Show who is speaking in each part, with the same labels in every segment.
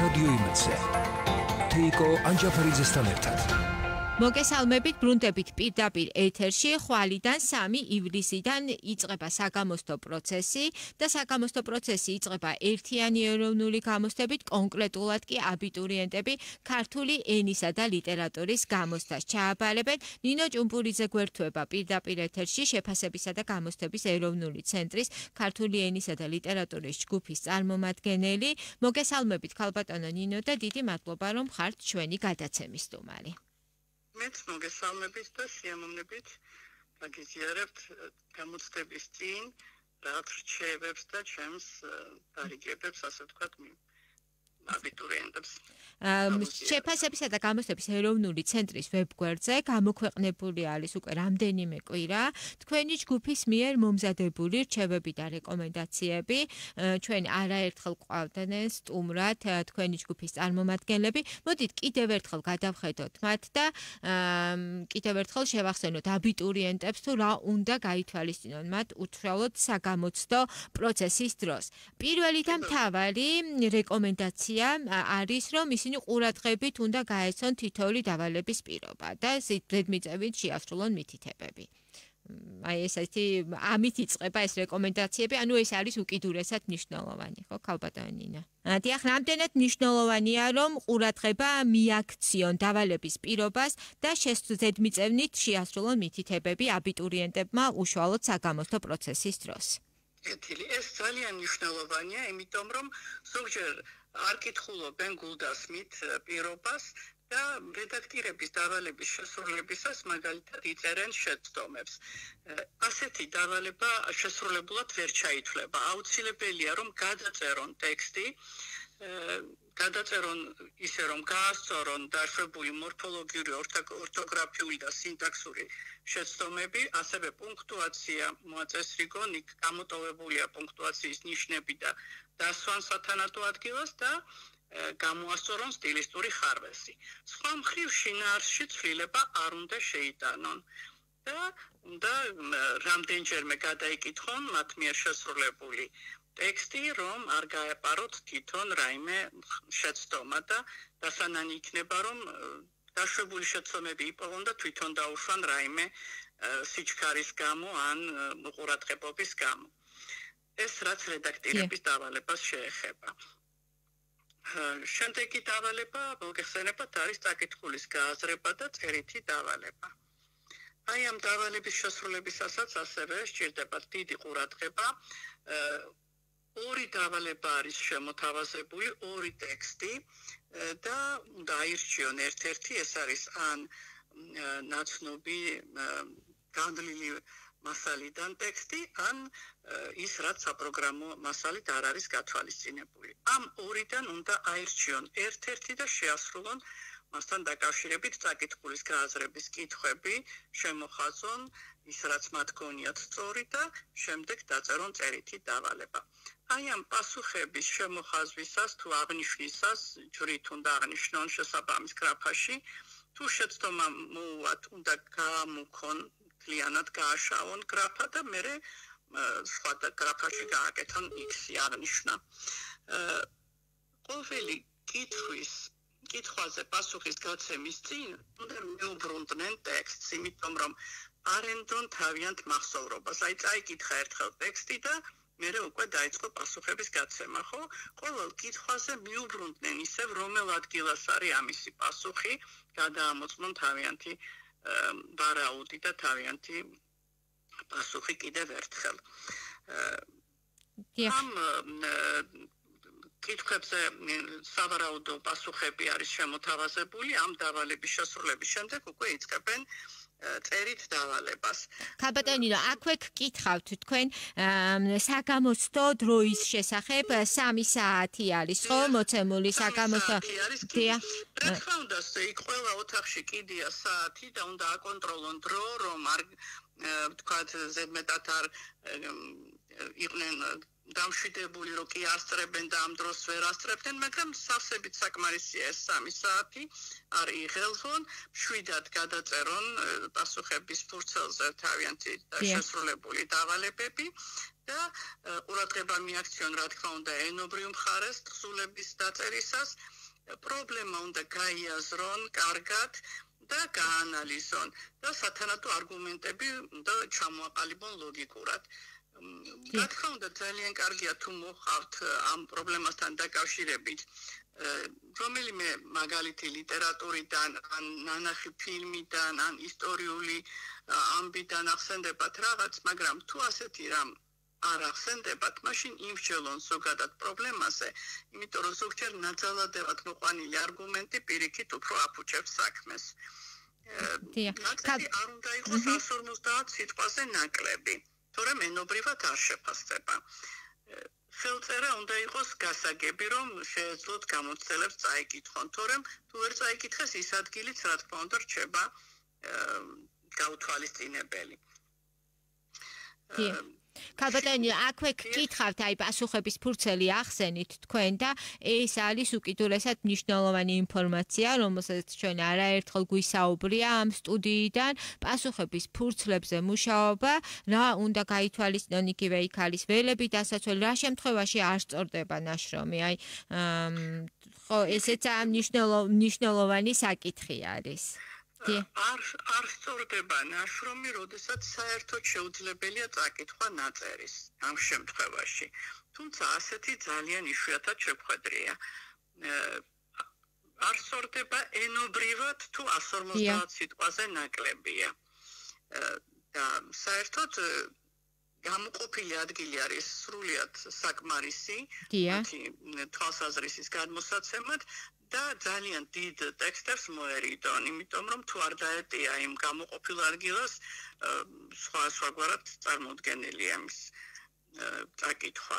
Speaker 1: რადიო იმედზე თეიკო ანჯაფარიძესთან ერთად
Speaker 2: მოგესალმებით ბრუნდებით პირდაპირ ეთერში ხვალიდან 3 ივლისიდან იწყება საგამოსთო პროცესი და საგამოსთო პროცესი იწყება ერთიანი ეროვნული გამოცდებით კონკრეტულად კი აბიტურიენტები ქართული ენისა და ლიტერატურის გამოცდას ჩააბარებენ. ნინო ჭუმპურიძე გვერდება პირდაპირ ეთერში შეფასებისა და გამოცდების ეროვნული ცენტრის ქართული ენისა და ლიტერატურის ჯგუფის წარმომადგენელი. მოგესალმებით ქალბატონო ნინო და დიდი მადლობა რომ ხართ ჩვენი გადაცემის სტუმარი.
Speaker 3: მეც მოგესალმებით და სიამოვნებით გაგიზიარებთ გამოცდების წინ რაც რჩევებს და ჩემს დარიგებებს, ასე ვთქვათ, აბიტურიენტებს.
Speaker 2: შეფასებისა და გამოცდების ეროვნული ცენტრის ვებგვერდზე გამოქვეყნებული არის უკვე რამდენიმე კვირა თქვენი ჯგუფის მიერ მომზადებული რჩევები და რეკომენდაციები. ჩვენ არაერთხელ ყავდნენ სტუმრად თქვენი ჯგუფის წარმომადგენლები. მოდით კიდევ ერთხელ გადავხედოთ მათ და კიდევ ერთხელ შევახსენოთ აბიტურიენტებს თუ რა უნდა გაითვალისწინონ მათ უთრალოდ საგამოცდო პროცესის დროს. პირველი და მთავარი რეკომენდაცია არის რომ ისინი ყურადღებით უნდა გაეცნონ თითოეული დავალების პირობა და ზედმიწევნით შეასრულონ მითითებები. აი ესეთი ამით იწყება ეს რეკომენდაციები, ანუ ეს არის უკიდურესად მნიშვნელოვანი, ხო, ქალბატონო ნინო? დიახ, რამდენად მნიშვნელოვანია რომ ყურადღება მიაქციონ დავალების პირობას და ზედმიწევნით შეასრულონ მითითებები აბიტურიენტებმა უშუალოდ საგამოცდო პროცესის დროს.
Speaker 3: ეს ძალიან მნიშვნელოვანია, იმიტომ რომ ზოგჯერ არ კითხულობენ გულდასმით პირობას და რედაქტირების დავალების შესრულებისას მაგალითად იწერენ შეცდომებს. ასეთი დავალება შესრულებულად ვერ ჩაითვლება. აუცილებელია რომ გადაწერონ ტექსტი, გადაწერონ ისე რომ გაასწორონ დაშვებული მორფოლოგიური, ორთოგრაფიული და სინტაქსური შეცდომები, ასევე პუნქტუაცია მოაწესრიგონ, იქ გამოტოვებულია პუნქტუაციის ნიშნები და დასვან სათანადო ადგილას და გამოასწორონ სტილისტური ხარვესი. სხვა მხრივ შინაარსში ცვლილება არ უნდა შეიტანონ და უნდა რამდენჯერმე გადაიკითხონ მათ მიერ შესრულებული ტექსტი, რომ არ გაეპაროთ თვითონ რაიმე შეცდომა და დასანანი იქნება, რომ დაშვებული შეცდომები იპოვონ და თვითონ დაუშვან რაიმე სიჩქარის გამო ან უყურადღებობის გამო. ეს რაც რედაქტირების დავალებას შეეხება. შემდეგი დავალება მოგეხსენებათ არის წაკითხulis გააზრება და წერითი დავალება. აი ამ დავალების შესრულებისასაც ასევე სჭირდება დიდი ყურადღება. ორი დავალება არის შემოთავაზებული, ორი ტექსტი და უნდა აირჩიონ ერთ-ერთი, ეს არის ან ნაცნობი განვლილი მასალიდან ტექსტი, ან ის რაც საპროგრამო მასალით არ არის გათვალისწინებული. ამ ორიდან უნდა აირჩიონ ერთ-ერთი და შეასრულონ მასთან დაკავშირებით წაკითხulis გააზრების კითხვები, შემოხაზონ ის რაც მათ გონიათ სწორი და შემდეგ დაწერონ წერითი დავალება. აი ამ პასუხების შემოხაზვისას თუ აღნიშვნისას ჯვრით უნდა აღნიშნონ შესაბამის გრაფაში, თუ შეცდომა მოუვათ, უნდა გაამუქონ მთლიანად გააშავონ გრაფა და მერე სხვა გრაფაში გააკეთონ X-ი აღნიშნა. ყოველი კითხვაზე პასუხის გაცემის წინ უნდა მიუბრუნდნენ ტექსტს, იმიტომ რომ არენდონ თავიანთ მახსოვრობას. აი წაიკითხა ერთხელ ტექსტი და მერე უკვე დაიწყო პასუხების გაცემა, ხო? ყოველ კითხვაზე მიუბრუნდნენ ისევ რომელ ადგილას არის ამისი პასუხი, გადაამოწმონ თავიანთი ვარაუდი და თავიანთი პასუხი კიდევ ერთხელ. ამ კითხვებზე სავარაუდო პასუხები არის შემოთავაზებული, ამ დავალების შესრულების შემდეგ უკვე იწყებენ წერით დავალებას.
Speaker 2: ქალბატონო ნინო, აქვე გკითხავთ თქვენ საგამოცდო დროის შესახებ 3 საათი არის, ხო, მოცემული საგამოცდო.
Speaker 3: რა თქმა უნდა, იქ ყველა ოთახში კიდია საათი და უნდა აკონტროლონ დრო, რომ არ ვთქვათ ზედმეტად არ იყვნენ დამშვიდებული, რომ კი ასწრებენ და ამ დროს ვერ ასწრებდნენ, მაგრამ სავსებით საკმარისია ეს 3 საათი, არ იღელვონ, მშვიდად გადაწერონ პასუხების ფურცელზე თავიანთი შესრულებული დავალებები და ყურადღება მიაქციონ, რა თქმა უნდა, ენობრივ მხარეს თხზულების დაწერისას პრობლემა უნდა გაიაზრონ კარგად და გაანალიზონ და სათანადო არგუმენტები უნდა ჩამოაყალიბონ ლოგიკურად. რა თქმა უნდა ძალიან კარგია თუ მოხავთ ამ პრობლემასთან დაკავშირებით რომელიმე მაგალითი ლიტერატურიდან ან ნანახი ფილმიდან ან ისტორიული ამბიდან ახსენდებათ რაღაც, მაგრამ თუ ასეთი რამ არ ახსენდებათ, მაშინ იმსჯელონ ზოგადად პრობლემაზე, იმიტომ რომ ზოგჯერ ნაძალადევად მოყვანილი არგუმენტი პირიქით უფრო აფუჭებს საქმეს. ნაკლები არ უნდა იყოს 150 სიტყვაზე ნაკლები, თორემ ენობრივად არ შეფასდება. ხელწერა უნდა იყოს გასაგები, რომ შეეძლოთ გამოცდილებს წაიკითხონ, თორემ თუ ვერ წაიკითხეს ის ადგილიც, რა თქმა უნდა, რჩება გაუთვალისწინებელი.
Speaker 2: ქალბატონი, აქვე გკითხავთ, აი პასუხების ფურცელი ახსენით თქვენ და ეს არის უკიდურესად მნიშვნელოვანი ინფორმაცია, რომელსაც ჩვენ არაერთხელ გვისაუბრია ამ სტუდიიდან, პასუხების ფურცლებზე მუშაობა, რა უნდა გაითვალისწინონ იგივე იქ არის ველები დასაცველი, რა შემთხვევაში არ სწორდება ნაშრომი, აი ხო, ესეც მნიშვნელოვანი საკითხი არის.
Speaker 3: არ სწორდება ნაშრომი, როდესაც საერთოდ შეუძლებელია წაკითხვა ნაწერის ამ შემთხვევაში. თუმცა ასეთი ძალიან იშვიათად შეგვხვედრია. არ სწორდება ენობრივად თუ 150 სიტყვაზე ნაკლებია. და საერთოდ გამოყოფილი ადგილი არის სრულიად საკმარისი, თვალსაზრისის გადმოსაცემად და ძალიან დიდ ტექსტებს მოერიდონ, იმიტომ რომ თუ არ დაეტია იმ გამოყოფილ ადგილას, სხვაგვარად წარმოუდგენელია მის წაკითხვა.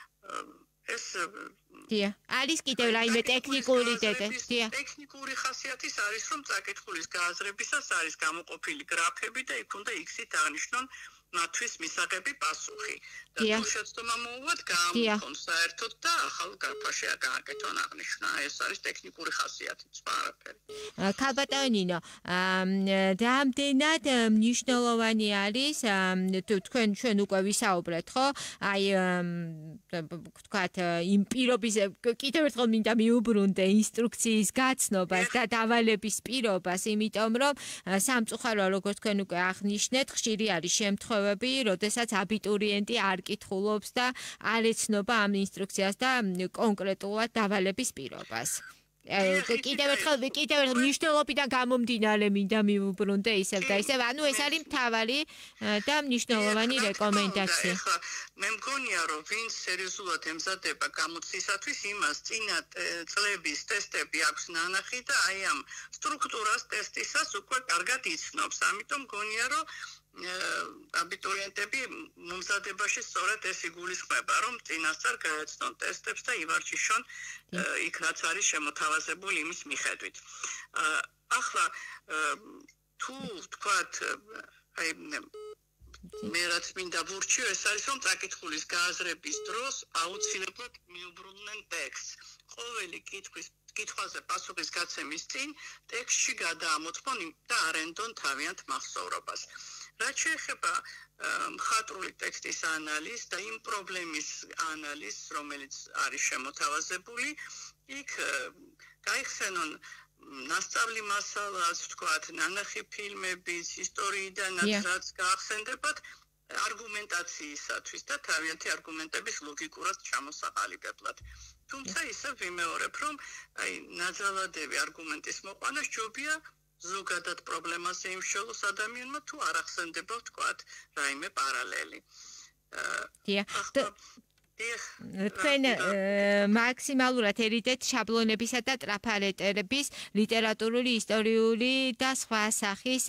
Speaker 3: ეს
Speaker 2: არის კიდევ რაიმე ტექნიკური
Speaker 3: ტექნიკური ხასიათის არის, რომ წაკითხulis გააზრებისას არის გამოყოფილი გრაფები და იქ უნდა X-ით აღნიშნონ მათთვის მისაღები პასუხი. და თუ შეცდომა მოუვათ, გაამოხონ საერთოდ და ახალ გრაფაში გააკეთონ აღნიშვნა. ეს არის ტექნიკური ხასიათი, სხვა არაფერი.
Speaker 2: ქალბატონინო, რამდენად მნიშვნელოვანი არის ჩვენ უკვე ვისაუბრეთ, ხო? აი ვთქვათ, იმ პირობის კიდევ ერთხელ მინდა მიუბრუნდე ინსტრუქციის გაცნობას და დავალების პირობას, იმიტომ რომ სამწუხაროა, როგორც თქვენ უკვე აღნიშნეთ, ხშირი არის შემთხვევები, როდესაც აბიტურიენტი არ კითხულობს და არ ეცნობა ამ ინსტრუქციას და კონკრეტულად დავალების პირობას. კიდევ ერთხელ მნიშვნელობიდან გამომდინარე მინდა მიუბრუნდე ისევ და ისევ, ანუ ეს არის მთავარი და მნიშვნელოვანი რეკომენდაცია.
Speaker 3: მე მგონია, რომ ვინც სერიოზულად ემზადება გამოცდისათვის, იმას წინა წლების ტესტები აქვს ნანახი და აი ამ სტრუქტურას ტესტისას უკვე კარგად იცნობს. ამიტომ მგონია, რომ აბიტურიენტები მომზადებაში სწორედ ეს იგულისხმება, რომ წინასწარ გაეცნონ ტესტებს და ივარჯიშონ იქ რაც არის შემოთავაზებული იმის მიხედვით. ახლა თუ ვთქვათ, აი მე რაც მინდა ვურჩიო, ეს არის რომ წაკითხulis გააზრების დროს აუცილებლად მიუბრუნდნენ ტექსტს. ყოველი კითხვაზე პასუხის გაცემის წინ ტექსტში გადაამოწმონ და არენდონ თავიანთ მახსოვრობას. რაც შეეხება მხატვრული ტექსტის ანალიზს და იმ პრობლემის ანალიზს, რომელიც არის შემოთავაზებული, იქ გაიხსენონ ნასწავლი მასალას, ვთქვათ, ნანახი ფილმების, ისტორიიდანაც რაც გაახსენდებათ, არგუმენტაციისათვის და თავიანთი არგუმენტების ლოგიკურად ჩამოსაყალიბებლად. თუმცა ისევ ვიმეორებ, რომ აი ნაძალადევი არგუმენტის მოყვანა სჯობია ზოგადად პრობლემაზე იმშოლოს ადამიანმა თუ არ ახსენდება, ვთქვათ, რაიმე პარალელი.
Speaker 2: თქვენ მაქსიმალურად ერიდეთ შაბლონებისა და ტრაფალეტების ლიტერატურული, ისტორიული და სხვა სახის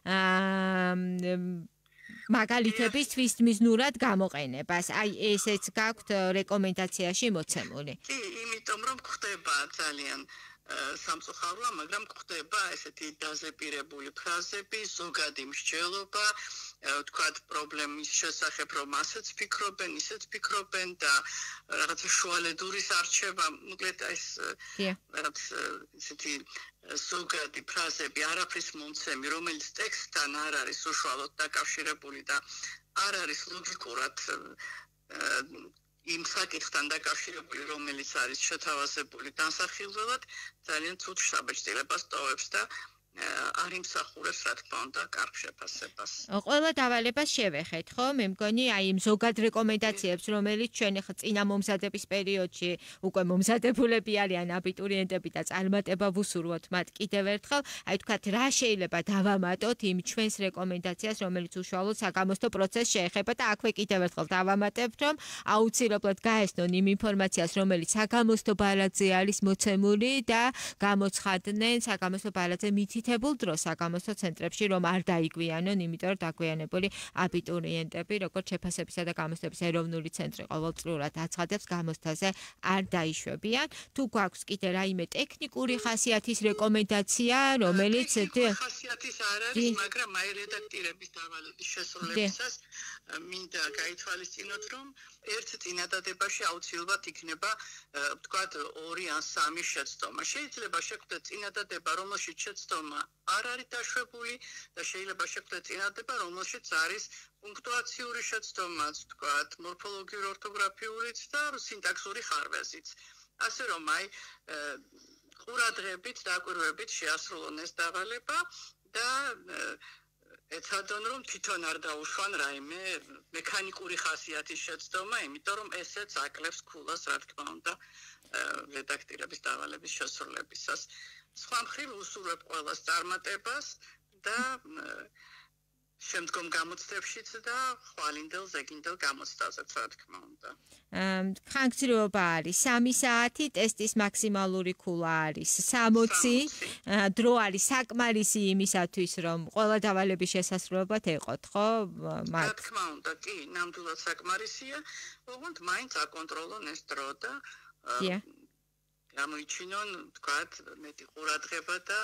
Speaker 2: მაგალითებისთვის მიზნურად გამოყენებას. აი ესეც გაქვთ რეკომენდაციაში მოცემული.
Speaker 3: კი, იმიტომ რომ ხდება ძალიან სამწუხაროა, მაგრამ ხდება ესეთი დაზეპირებული ფრაზები, ზოგადი მსჯელობა, ვთქვათ, პრობლემის შესახებ, რომ ასეც ფიქრობენ, ისეც ფიქრობენ და რაღაცა შუალედურის არჩევა, მოკლედ ეს რაღაც ესეთი ზოგადი ფრაზები, არაფრის მომცემი, რომელიც ტექსტთან არ არის უშუალოდ დაკავშირებული და არ არის ლოგიკურად იმ საკითხთან დაკავშირებული, რომელიც არის შეთავაზებული დასახილველად, ძალიან ცუდ შთაბეჭდილებას ტოვებს და არ იმსახურებს, რა თქმა უნდა, კარგ შეფასებას.
Speaker 2: ყველა დავალებას შევეხეთ, ხო? მე მგონი, აი იმ ზოგად რეკომენდაციებს, რომელიც ჩვენ ახლა წინა მომზადების პერიოდში უკვე მომზადებულები არიან აბიტურიენტები და წარმატება ვუსურვოთ მათ კიდევ ერთხელ, აი თქვათ, რა შეიძლება დავამატოთ იმ ჩვენს რეკომენდაციას, რომელიც უშუალოდ საგამოსთო პროცესს შეეხება და აქვე კიდევ ერთხელ დავამატებთ, რომ აუცილებლად გაესწრონ იმ ინფორმაციას, რომელიც საგამოსთო ბალადზე არის მოცემული და გამოცხადდნენ საგამოსთო ბალადზე მითითებულ დროს საგამოსთო ცენტრებში, რომ არ დაიგვიანონ, იმიტომ რომ დაგვიანებული აბიტურიენტები, როგორც შეფასებისა და გამოცდების ეროვნული ცენტრი ყოველწლიურად აცხადებს, გამოცდაზე არ დაიშვებიან. თუ გვაქვს კიდე რაიმე ტექნიკური ხასიათის რეკომენდაცია, რომელიც
Speaker 3: ხასიათის არ არის, მაგრამ აი რედაქტირების დავალების შესრულებისას მინდა გაითვალისწინოთ, რომ ერთ წინადადებაში აუცილებლად იქნება, ვთქვათ, 2 ან 3 შეცდომა. შეიძლება შეგვდეთ წინადადება, რომელშიც შეცდომა არ არის დაშვებული და შეიძლება შეგვდეთ წინადადება, რომელშიც არის პუნქტუაციური შეცდომაც, ვთქვათ, მორფოლოგიური, ორთოგრაფიურიც და სინტაქსური ხარვეზიც. ასე რომ აი ყურადღებით, დაკვირვებით შეასრულონ ეს დავალება და ეცადონ, რომ თვითონ არ დაუშვან რაიმე მექანიკური ხასიათის შეცდომა, იმიტომ რომ ესეც აკლებს ქულას, რა თქმა უნდა, რედაქტირების დავალების შესრულებისას. სხვა მხრივ უსურვებ ყველას წარმატებას და შემდგომ გამოცდებშიც და ხვალინდელ ზეგინდელ გამოცდაზეც, რა თქმა უნდა.
Speaker 2: ხანგრძლივობა არის 3 საათი, ტესტის მაქსიმალური ქულა არის 60, დრო არის საკმარისი იმისათვის, რომ ყველა დავალების შესასრულებლად ეყოთ, ხო?
Speaker 3: რა თქმა უნდა, კი, ნამდვილად საკმარისია, ოღონდ მაინც აკონტროლონ ეს დრო და გამოიჩინონ, ვთქვათ, მეტი ყურადღება და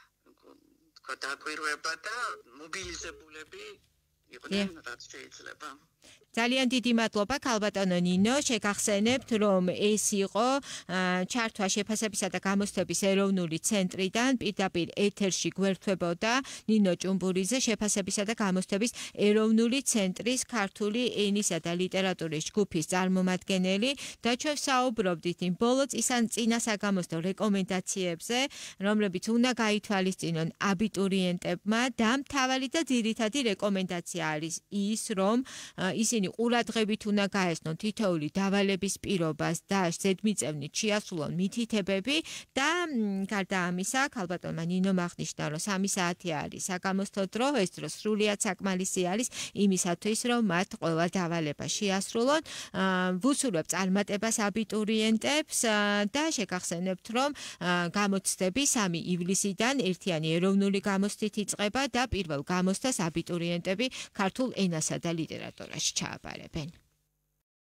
Speaker 3: დაკვირვება და მობილიზებულები იყვნენ, რაც შეიძლება.
Speaker 2: ძალიან დიდი მადლობა ქალბატონო ნინო, შეგახსენებთ, რომ ეს იყო ჩართვა შეფასებისა და გამოცდების ეროვნული ცენტრიდან პირდაპირ ეთერში გვერდთვებოდა ნინო ჭუმბურიძე, შეფასებისა და გამოცდების ეროვნული ცენტრის ქართული ენისა და ლიტერატურის ჯგუფის წარმომადგენელი და ჩვენ საუბრობდით იმ ბოლო წინა საგამოცდო რეკომენდაციებზე, რომლებიც უნდა გაითვალისწინონ აბიტურიენტებმა და მთავარი და ძირითადი რეკომენდაცია არის ის, რომ ისინი ყურადღებით უნდა გაესწრონ თითოეული დავალების პირობას და ზედმიწევნით შეასრულონ მითითებები და გარდა ამისა, ქალბატონმა ნინო აღნიშნა, რომ 3 საათი არის საგამოცდო დრო, ეს დრო სრულიად საკმარისი არის იმისათვის, რომ მათ ყველა დავალება შეასრულონ. ვუსურვებ წარმატებას აბიტურიენტებს და შეგახსენებთ, რომ გამოცდები 3 ივლისიდან ერთიანი ეროვნული გამოცდით იწყება და პირველ გამოცდას აბიტურიენტები ქართულ ენასა და ლიტერატურაში ჩააბარებენ.